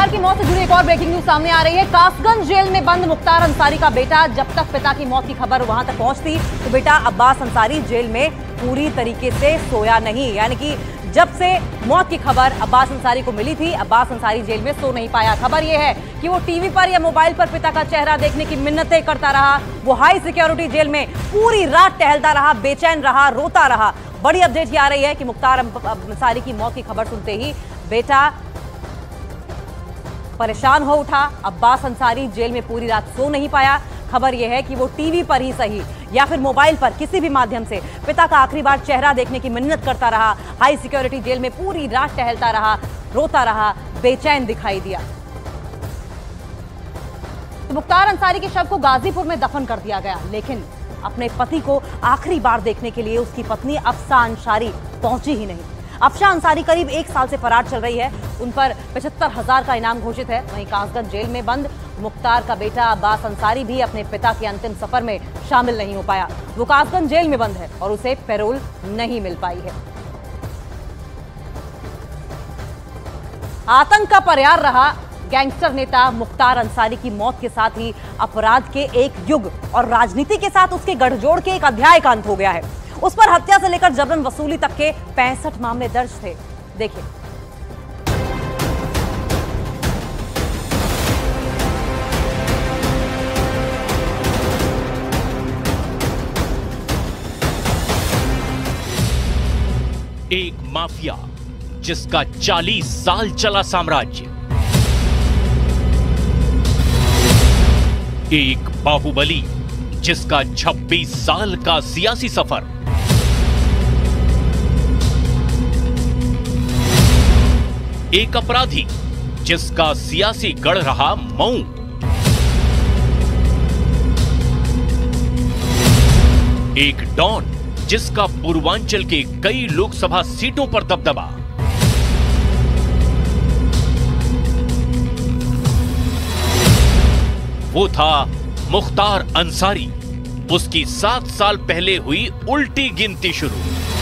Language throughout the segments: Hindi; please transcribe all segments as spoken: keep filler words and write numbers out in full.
मुख्तार की मौत से जुड़ी एक और ब्रेकिंग न्यूज सामने आ रही है। कासगंज जेल में बंद मुख्तार अंसारी का बेटा, जब तक पिता की मौत की खबर वहां तक पहुंचती तो बेटा अब्बास अंसारी जेल में पूरी तरीके से सोया नहीं। यानी कि जब से मौत की खबर अब्बास अंसारी को मिली थी, अब्बास अंसारी जेल में सो नहीं पाया। खबर यह है कि वो टीवी पर या मोबाइल पर पिता का चेहरा देखने की मिन्नतें करता रहा। वो हाई सिक्योरिटी जेल में पूरी रात टहलता रहा, बेचैन रहा, रोता रहा। बड़ी अपडेट ये आ रही है कि मुख्तार अंसारी की मौत की खबर सुनते ही बेटा परेशान हो उठा। अब्बास अंसारी जेल में पूरी रात सो नहीं पाया। खबर यह है कि वो टीवी पर ही सही या फिर मोबाइल पर किसी भी माध्यम से पिता का आखिरी बार चेहरा देखने की मिन्नत करता रहा। हाई सिक्योरिटी जेल में पूरी रात टहलता रहा, रोता रहा, बेचैन दिखाई दिया। तो मुख्तार अंसारी के शव को गाजीपुर में दफन कर दिया गया, लेकिन अपने पति को आखिरी बार देखने के लिए उसकी पत्नी अफसा अंसारी पहुंची ही नहीं। अफसा अंसारी करीब एक साल से फरार चल रही है। उन पर पचहत्तर हजार का इनाम घोषित है। वहीं कासगंज जेल में बंद मुख्तार का बेटा अब्बास अंसारी भी अपने पिता के अंतिम सफर में शामिल नहीं हो पाया। वो कासगंज जेल में बंद है और उसे पैरोल नहीं मिल पाई है। आतंक का पर्याय रहा गैंगस्टर नेता मुख्तार अंसारी की मौत के साथ ही अपराध के एक युग और राजनीति के साथ उसके गठजोड़ के एक अध्याय का अंत हो गया है। उस पर हत्या से लेकर जबरन वसूली तक के पैंसठ मामले दर्ज थे। देखिए, एक माफिया जिसका चालीस साल चला साम्राज्य, एक बाहुबली जिसका छब्बीस साल का सियासी सफर, एक अपराधी जिसका सियासी गढ़ रहा मऊ, एक डॉन जिसका पूर्वांचल के कई लोकसभा सीटों पर दबदबा, वो था मुख्तार अंसारी। उसकी सात साल पहले हुई उल्टी गिनती शुरू।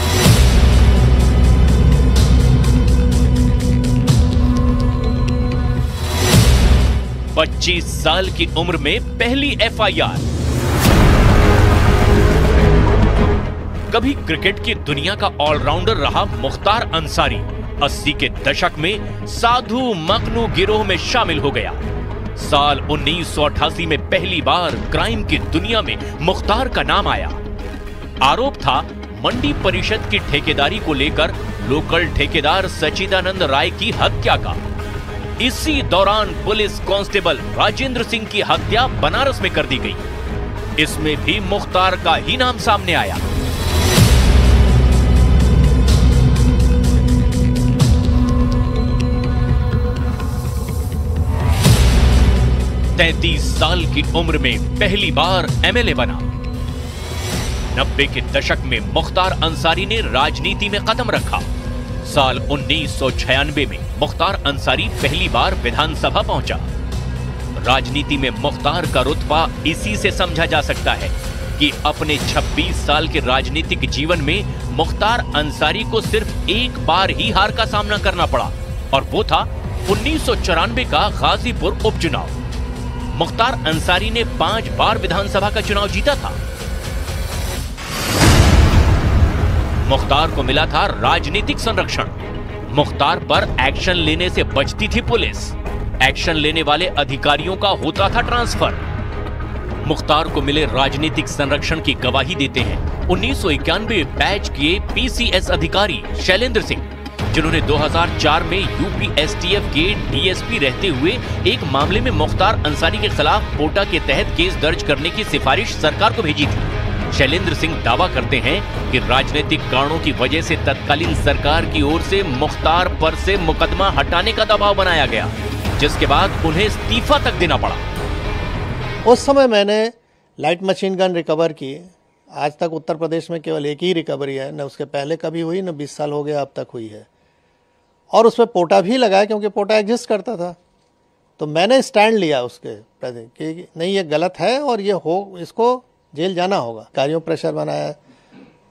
पच्चीस साल की उम्र में पहली एफ आई आर। कभी क्रिकेट की दुनिया का ऑलराउंडर रहा मुख्तार अंसारी अस्सी के दशक में साधु मखनू गिरोह में शामिल हो गया। साल उन्नीस सौ अठासी में पहली बार क्राइम की दुनिया में मुख्तार का नाम आया। आरोप था मंडी परिषद की ठेकेदारी को लेकर लोकल ठेकेदार सचिदानंद राय की हत्या का। इसी दौरान पुलिस कांस्टेबल राजेंद्र सिंह की हत्या बनारस में कर दी गई। इसमें भी मुख्तार का ही नाम सामने आया। तैंतीस साल की उम्र में पहली बार एम एल ए बना। नब्बे के दशक में मुख्तार अंसारी ने राजनीति में कदम रखा। साल उन्नीस सौ छियानवे में मुख्तार अंसारी पहली बार विधानसभा पहुंचा। राजनीति में मुख्तार का रुतबा इसी से समझा जा सकता है कि अपने छब्बीस साल के राजनीतिक जीवन में मुख्तार अंसारी को सिर्फ एक बार ही हार का सामना करना पड़ा और वो था उन्नीस सौ चौरानवे का गाजीपुर उपचुनाव। मुख्तार अंसारी ने पांच बार विधानसभा का चुनाव जीता था। मुख्तार को मिला था राजनीतिक संरक्षण। मुख्तार पर एक्शन लेने से बचती थी पुलिस। एक्शन लेने वाले अधिकारियों का होता था ट्रांसफर। मुख्तार को मिले राजनीतिक संरक्षण की गवाही देते हैं उन्नीस सौ इक्यानवे बैच के पी सी एस अधिकारी शैलेंद्र सिंह, जिन्होंने दो हज़ार चार में U P S T F के डी एस पी रहते हुए एक मामले में मुख्तार अंसारी के खिलाफ कोटा के तहत केस दर्ज करने की सिफारिश सरकार को भेजी थी। शैलेंद्र सिंह दावा करते हैं कि राजनीतिक कारणों की वजह से तत्कालीन सरकार की ओर से मुख्तार पर से मुकदमा हटाने का दबाव बनाया गया, जिसके बाद उन्हें इस्तीफा तक देना पड़ा। उस समय मैंने लाइट मशीन गन रिकवर की। आज तक उत्तर प्रदेश में केवल एक ही रिकवरी है, न उसके पहले कभी हुई, न बीस साल हो गया अब तक हुई है। और उसमें पोटा भी लगाया क्योंकि पोटा एग्जिस्ट करता था। तो मैंने स्टैंड लिया उसके प्रति कि नहीं, ये गलत है और ये हो, इसको जेल जाना होगा। कार्यों प्रेशर बनाया,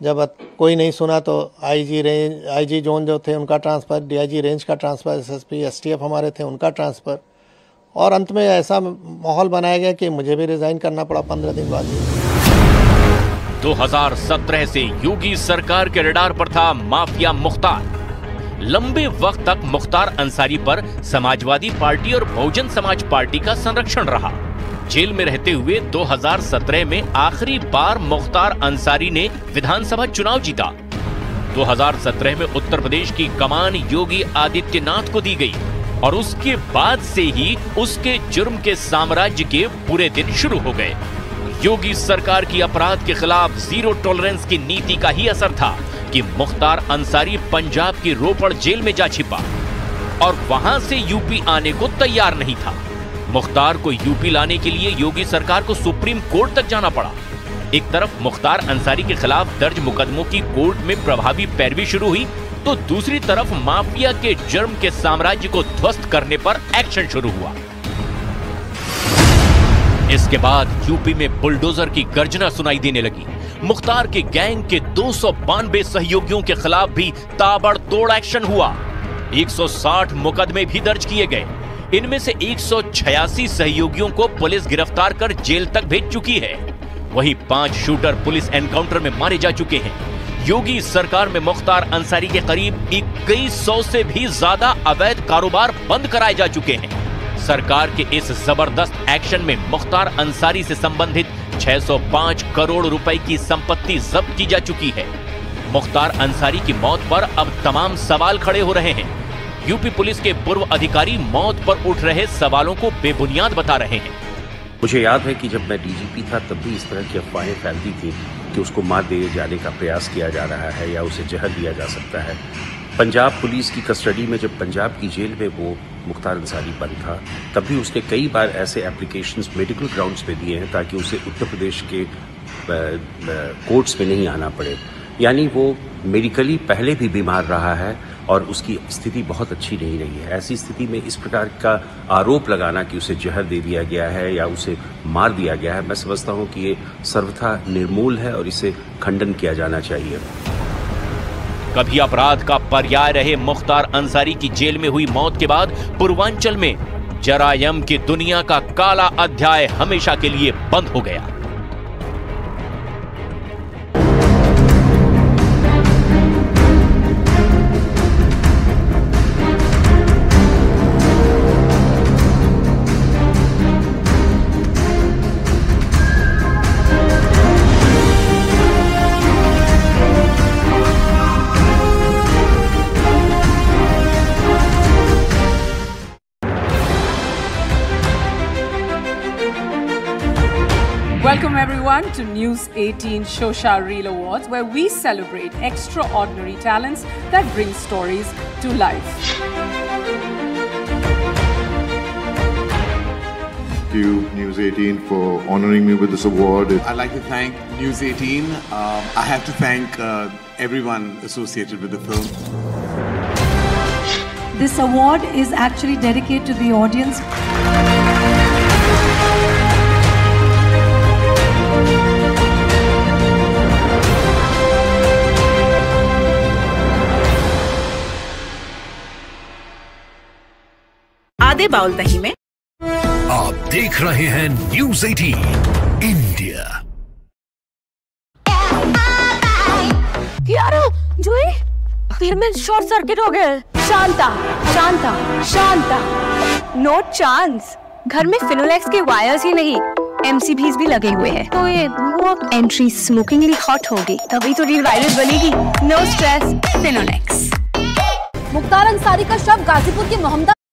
जब कोई नहीं सुना तो आईजी रेंज आईजी जोन जो थे उनका ट्रांसफ़र, डीआईजी रेंज का ट्रांसफ़र, एसएसपी एसटीएफ हमारे थे उनका ट्रांसफ़र, और अंत में ऐसा माहौल बनाया गया कि मुझे भी रिज़ाइन करना पड़ा पंद्रह दिन बाद। दो हज़ार सत्रह से योगी सरकार के रडार पर था माफिया मुख्तार। लंबे वक्त तक मुख्तार अंसारी पर समाजवादी पार्टी और बहुजन समाज पार्टी का संरक्षण रहा। जेल में रहते हुए दो हज़ार सत्रह में आखिरी बार मुख्तार अंसारी ने विधानसभा चुनाव जीता। दो हज़ार सत्रह में उत्तर प्रदेश की कमान योगी आदित्यनाथ को दी गई और उसके बाद से ही उसके जुर्म के साम्राज्य के बुरे दिन शुरू हो गए। योगी सरकार की अपराध के खिलाफ जीरो टॉलरेंस की नीति का ही असर था कि मुख्तार अंसारी पंजाब की रोपड़ जेल में जा छिपा और वहां से यूपी आने को तैयार नहीं था। मुख्तार को यूपी लाने के लिए योगी सरकार को सुप्रीम कोर्ट तक जाना पड़ा। एक तरफ मुख्तार अंसारी के खिलाफ दर्ज मुकदमों की कोर्ट में प्रभावी पैरवी शुरू हुई, तो दूसरी तरफ माफिया के जुर्म के साम्राज्य को ध्वस्त करने पर एक्शन शुरू हुआ। इसके बाद यूपी में बुलडोजर की गर्जना सुनाई देने लगी। मुख्तार के गैंग के दो सौ बानवे सहयोगियों के खिलाफ भी ताबड़तोड़ एक्शन हुआ। एक सौ साठ मुकदमे भी दर्ज किए गए। इनमें से एक सौ छियासी सहयोगियों को पुलिस गिरफ्तार कर जेल तक भेज चुकी है। वहीं पांच शूटर पुलिस एनकाउंटर में मारे जा चुके हैं। योगी सरकार में मुख्तार अंसारी के करीब इक्कीस सौ से भी ज्यादा अवैध कारोबार बंद कराए जा चुके हैं। सरकार के इस जबरदस्त एक्शन में मुख्तार अंसारी से संबंधित छह सौ पाँच करोड़ रुपए की संपत्ति जब्त की जा चुकी है। मुख्तार अंसारी की मौत पर अब तमाम सवाल खड़े हो रहे हैं। यूपी पुलिस के पूर्व अधिकारी मौत पर उठ रहे सवालों को बेबुनियाद बता रहे हैं। मुझे याद है कि जब मैं डीजीपी था तब भी इस तरह की अफवाहें फैलती थी कि उसको मार दिए जाने का प्रयास किया जा रहा है या उसे जहर दिया जा सकता है। पंजाब पुलिस की कस्टडी में जब पंजाब की जेल में वो मुख्तार अंसारी बंद था, तब भी उसने कई बार ऐसे एप्लीकेशंस मेडिकल ग्राउंड्स पे दिए हैं ताकि उसे उत्तर प्रदेश के कोर्ट्स में नहीं आना पड़े। यानी वो मेडिकली पहले भी बीमार रहा है और उसकी स्थिति बहुत अच्छी नहीं रही है। ऐसी स्थिति में इस प्रकार का आरोप लगाना कि उसे जहर दे दिया गया है या उसे मार दिया गया है, मैं समझता हूं कि ये सर्वथा निर्मूल है और इसे खंडन किया जाना चाहिए। कभी अपराध का पर्याय रहे मुख्तार अंसारी की जेल में हुई मौत के बाद पूर्वांचल में जरायम की दुनिया का काला अध्याय हमेशा के लिए बंद हो गया। Welcome everyone to News eighteen Shosha Reel Awards, where we celebrate extraordinary talents that bring stories to life. Thank you, News eighteen, for honoring me with this award. I'd like to thank News eighteen. Um, I have to thank uh, everyone associated with the film. This award is actually dedicated to the audience. आधे बाउल दही में आप देख रहे हैं न्यूज़ अठारह इंडिया। यारो जोई फिर में शॉर्ट सर्किट हो गया। शांता शांता शांता नो चांस। घर में फिनोलेक्स के वायर्स ही नहीं एमसीबीज भी लगे हुए हैं, तो ये वो एंट्री स्मोकिंगली हॉट होगी, तभी तो रील वायरल बनेगी। No stress, Finolex. मुख्तार अंसारी का शव गाजीपुर के मोहम्मदा